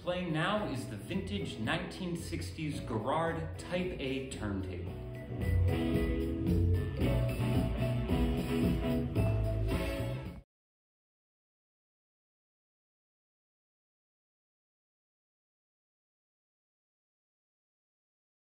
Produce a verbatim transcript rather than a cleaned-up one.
playing now is the vintage nineteen sixties Garrard Type A turntable.